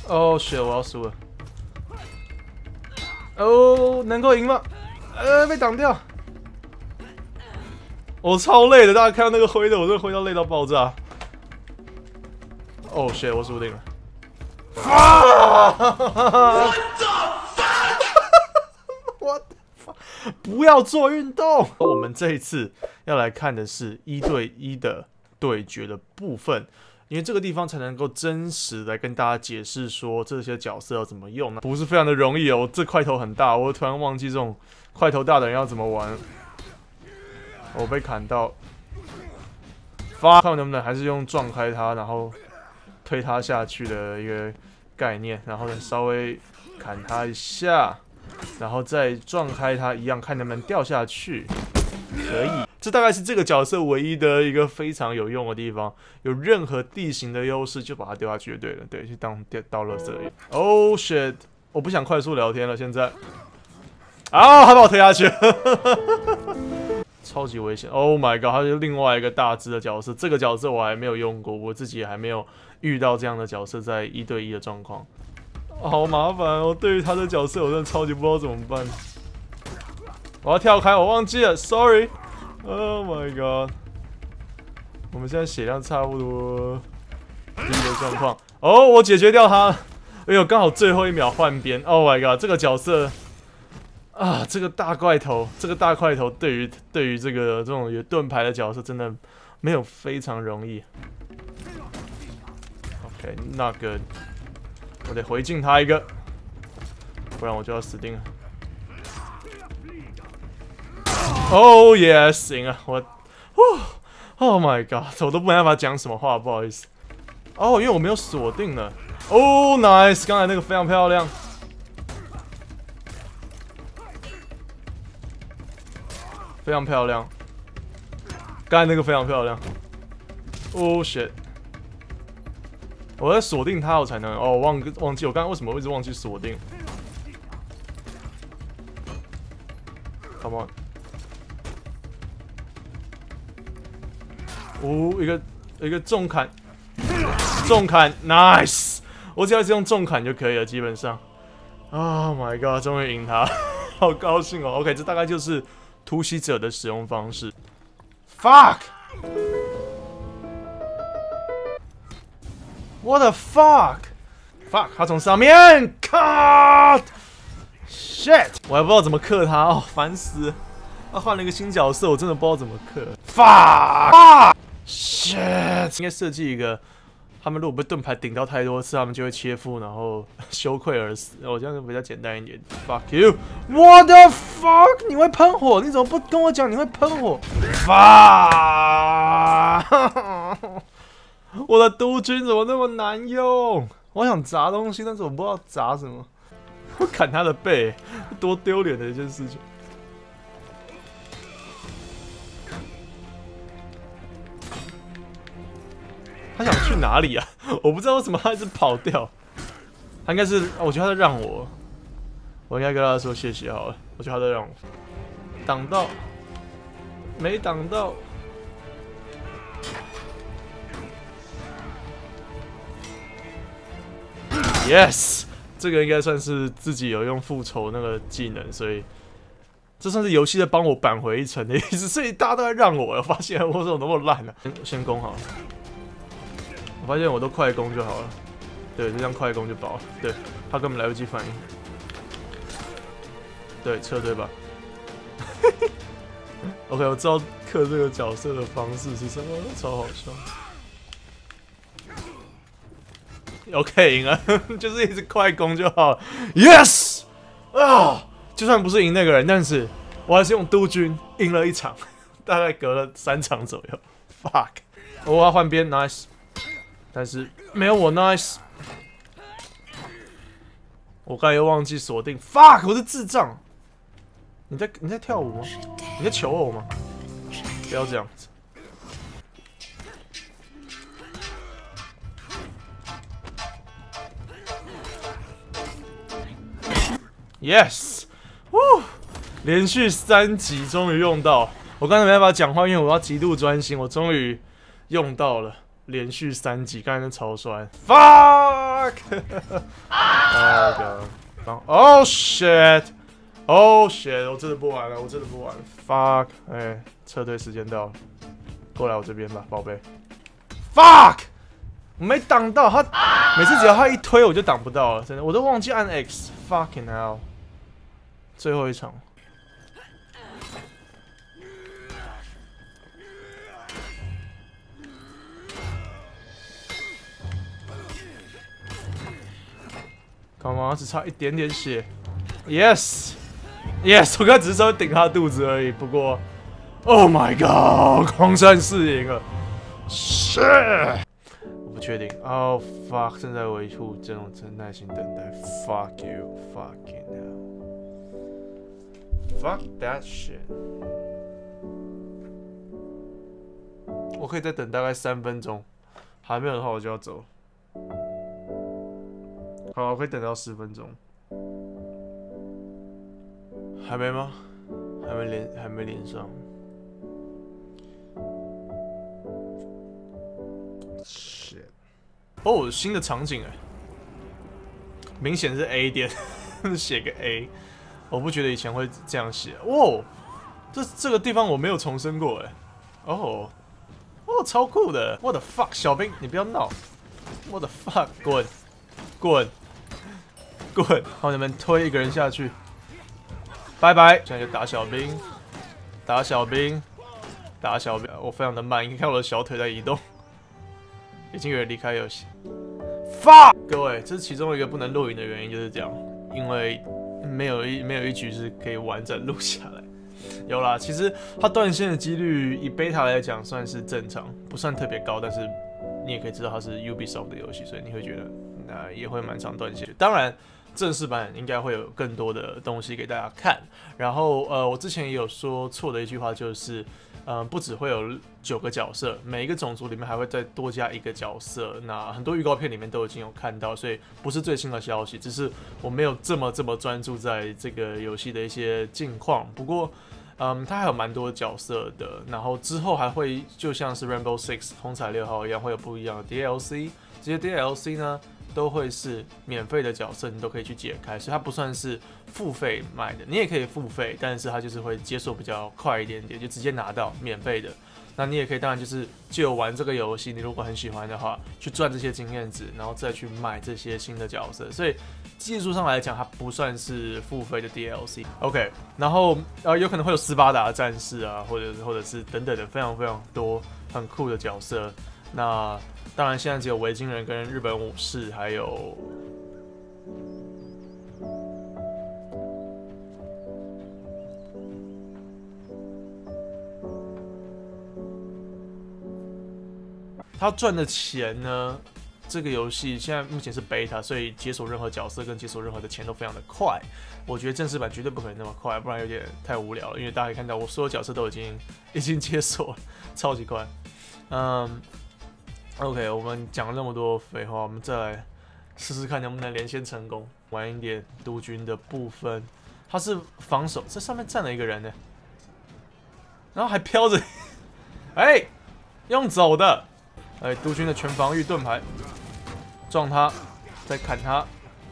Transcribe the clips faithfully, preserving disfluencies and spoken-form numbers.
哦 shit， 我要输了。哦，能够赢吗？呃，被挡掉。我超累的，大家看到那个灰的，我真的灰到累到爆炸。哦 shit， 我输定了。啊！我不要做运动。我们这一次要来看的是一对一的对决的部分。 因为这个地方才能够真实来跟大家解释说这些角色要怎么用呢？不是非常的容易哦。这块头很大，我突然忘记这种块头大的人要怎么玩。我被砍到，发看能不能还是用撞开它，然后推它下去的一个概念，然后呢稍微砍它一下，然后再撞开它一样，看能不能掉下去。可以。 这大概是这个角色唯一的一个非常有用的地方，有任何地形的优势就把它丢下去就对了，对，去当倒垃圾。Oh shit！ 我不想快速聊天了，现在。啊，他把我推下去，超级危险 ！Oh my god！ 他是另外一个大只的角色，这个角色我还没有用过，我自己也还没有遇到这样的角色在一对一的状况，好麻烦哦。对于他的角色，我真的超级不知道怎么办。我要跳开，我忘记了 ，sorry。 Oh my god！ 我们现在血量差不多低的状况。哦，我解决掉他。哎呦，刚好最后一秒换边。Oh my god！ 这个角色啊，这个大怪头，这个大块头对于对于这个这种有盾牌的角色，真的没有非常容易。OK， not good。我得回敬他一个，不然我就要死定了。 Oh yes， 赢了！我，哦 ，Oh my god， 我都没办法讲什么话，不好意思。哦，因为我没有锁定了。Oh nice， 刚才那个非常漂亮，非常漂亮。刚才那个非常漂亮。Oh shit， 我要锁定它，我才能。哦，忘忘记我刚刚为什么一直忘记锁定。Come on。 哦，一个一个重砍，重砍 ，nice！ 我只要是用重砍就可以了，基本上。Oh my god， 终于赢他，好高兴哦。OK， 这大概就是突袭者的使用方式。Fuck！What the fuck？Fuck！ 他从上面 cut！Shit！ 我还不知道怎么克他哦，烦死了。他换了一个新角色，我真的不知道怎么克。Fuck！ Shit！ 应该设计一个，他们如果被盾牌顶到太多次，他们就会切腹，然后羞愧而死。我这样比较简单一点。Fuck you！What the fuck！ 你会喷火？你怎么不跟我讲你会喷火 ？Fuck！ 我的督军怎么那么难用？我想砸东西，但是我不知道砸什么。我砍他的背，多丢脸的一件事情。 他想去哪里啊？我不知道为什么他一直跑掉。他应该是，我觉得他在让我，我应该跟他说谢谢好了。我觉得他在让我挡到，没挡到。Yes， 这个应该算是自己有用复仇那个技能，所以这算是游戏在帮我扳回一城的意思。所以大家都在让我，我发现我怎么那么烂呢、啊？先攻好了。 我发现我都快攻就好了，对，就这样快攻就饱了。对，他根本来不及反应。对，撤退吧。OK， 我知道克这个角色的方式是什么，超好笑。OK， 赢了，就是一直快攻就好了。Yes， 啊，就算不是赢那个人，但是我还是用督军赢了一场，大概隔了三场左右。Fuck， 我要换边 ，nice。 但是没有我 nice， 我刚才又忘记锁定 ，fuck， 我是智障！你在你在跳舞吗？你在求偶吗？不要这样子。Yes， 呜，连续三集终于用到。我刚才没办法讲话，因为我要极度专心。我终于用到了。 连续三集，刚才那超帅 ，fuck， 哦god， oh shit，oh shit， 我真的不玩了，我真的不玩了 ，fuck， 哎、欸，撤退时间到了，过来我这边吧，宝贝 ，fuck， 我没挡到他，每次只要他一推我就挡不到了，真的，我都忘记按 X，fucking hell， 最后一场。Come on， 只差一点点血 ，yes，yes， 我刚才只是稍微顶他肚子而已。不过 ，Oh my god， 狂战士赢了 ，shit， 我不确定。Oh fuck， 正在维护这种真耐心等待。Fuck you，fucking hell，fuck that shit。我可以再等大概三分钟，还没有的话我就要走。好，我可以等到十分钟。还没吗？还没连，还没连上。shit。哦，新的场景哎，明显是 A 点，写个 A。我不觉得以前会这样写。哇，这这个地方我没有重生过哎。哦，哦，超酷的。What the fuck， 小兵，你不要闹。What the fuck， 滚，滚。滚！好，你们推一个人下去，拜拜。现在就打小兵，打小兵，打小兵。我非常的慢，你可以看我的小腿在移动。已经有人离开游戏。fuck！ 各位，这是其中一个不能录影的原因，就是这样，因为没有一没有一局是可以完整录下来。有啦，其实它断线的几率以 beta 来讲算是正常，不算特别高，但是你也可以知道它是 Ubisoft 的游戏，所以你会觉得那也会蛮常断线。当然。正式版应该会有更多的东西给大家看，然后呃，我之前也有说错的一句话就是，嗯、呃，不只会有九个角色，每一个种族里面还会再多加一个角色。那很多预告片里面都已经有看到，所以不是最新的消息，只是我没有这么这么专注在这个游戏的一些近况。不过，嗯，它还有蛮多角色的，然后之后还会就像是 Rainbow Six 红彩六号一样，会有不一样的 D L C， 这些 D L C 呢。都会是免费的角色，你都可以去解开，所以它不算是付费买的，你也可以付费，但是它就是会接受比较快一点点，就直接拿到免费的。那你也可以，当然就是就玩这个游戏，你如果很喜欢的话，去赚这些经验值，然后再去买这些新的角色。所以技术上来讲，它不算是付费的 D L C。OK， 然后呃有可能会有斯巴达战士啊，或者或者是等等的非常非常多很酷的角色。那当然，现在只有维京人跟日本武士，还有他赚的钱呢？这个游戏现在目前是 beta， 所以解锁任何角色跟解锁任何的钱都非常的快。我觉得正式版绝对不可能那么快，不然有点太无聊了。因为大家可以看到，我所有角色都已经已经解锁了，超级快。嗯。OK， 我们讲了那么多废话，我们再来试试看能不能连线成功，玩一点督军的部分。他是防守，这上面站了一个人呢，然后还飘着，哎、欸，用走的，哎、欸，督军的全防御盾牌，撞他，再砍他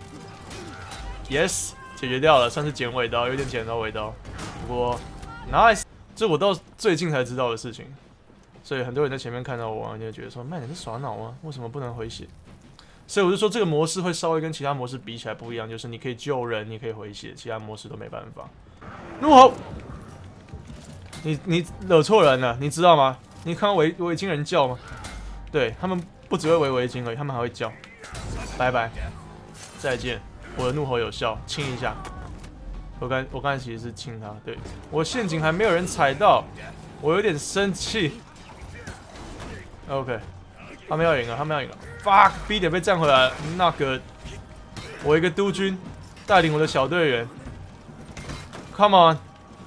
，yes， 解决掉了，算是剪尾刀，有点剪到尾刀，不过 nice， 这我到最近才知道的事情。所以很多人在前面看到我，就觉得说：“麦，你是耍脑吗？为什么不能回血？”所以我就说，这个模式会稍微跟其他模式比起来不一样，就是你可以救人，你可以回血，其他模式都没办法。怒吼！你你惹错人了，你知道吗？你看到维维京人叫吗？对他们不只会围维京而已，他们还会叫。拜拜，再见。我的怒吼有效，亲一下。我刚我刚才其实是亲他，对我陷阱还没有人踩到，我有点生气。OK， 他们要赢了，他们要赢了。Fuck， B 点被占回来了。那个，我一个督军带领我的小队员。Come on，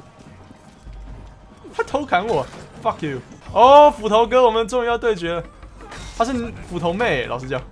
他偷砍我 ，Fuck you！ 哦，斧头哥，我们终于要对决了。他是斧头妹，老实讲。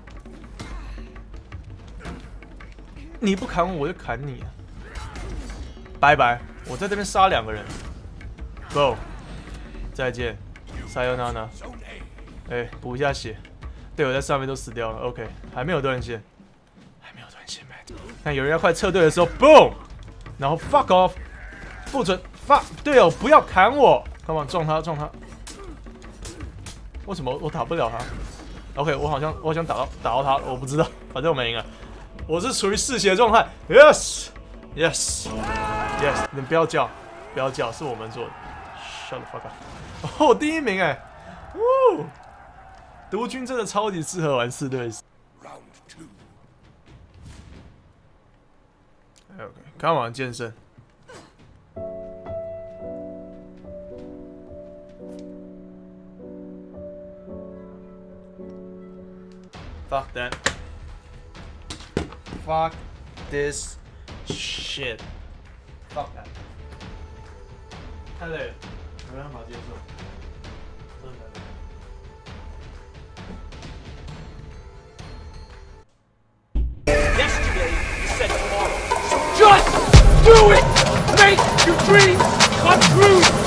你不砍我，我就砍你。拜拜，我在这边杀两个人。Go， 再见 ，Sayonara。 哎，补一下血，队友在上面都死掉了。OK， 还没有断线，还没有断线 ，man。看有人要快撤退的时候 ，boom， 然后 fuck off， 不准 fuck 队友不要砍我 ，come on， 撞他撞他。为什么我打不了他 ？OK， 我好像我好像打到打到他，我不知道，反正我们赢了。我是处于嗜血状态 ，yes，yes，yes， 你们不要叫，不要叫，是我们做的。Shut the fuck up！ 哦，我第一名哎，呜！毒军真的超级适合玩四对四。OK， 看完健身。Fuck that. Fuck this shit. Fuck that. 太累了，没办法接受。真的。Yesterday you said tomorrow. So just do it. Make your dreams come true.